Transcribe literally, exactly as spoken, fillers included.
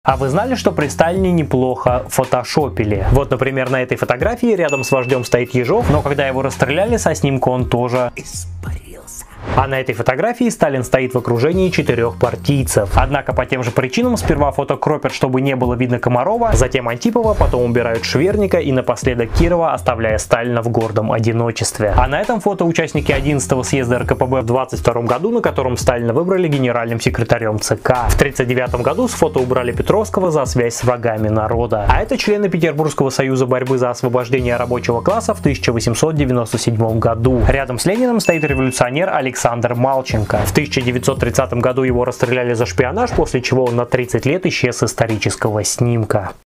А вы знали, что при Сталине неплохо фотошопили? Вот, например, на этой фотографии рядом с вождем стоит Ежов, но когда его расстреляли, со снимка он тоже испарился. А на этой фотографии Сталин стоит в окружении четырех партийцев. Однако по тем же причинам сперва фото кропят, чтобы не было видно Комарова, затем Антипова, потом убирают Шверника и напоследок Кирова, оставляя Сталина в гордом одиночестве. А на этом фото участники одиннадцатого съезда эр ка пэ бэ в двадцать втором году, на котором Сталина выбрали генеральным секретарем цэ ка. В тридцать девятом году с фото убрали Петровского за связь с врагами народа. А это члены Петербургского союза борьбы за освобождение рабочего класса в тысяча восемьсот девяносто седьмом году. Рядом с Лениным стоит революционер Александр Малченко. В тысяча девятьсот тридцатом году его расстреляли за шпионаж, после чего он на тридцать лет исчез с исторического снимка.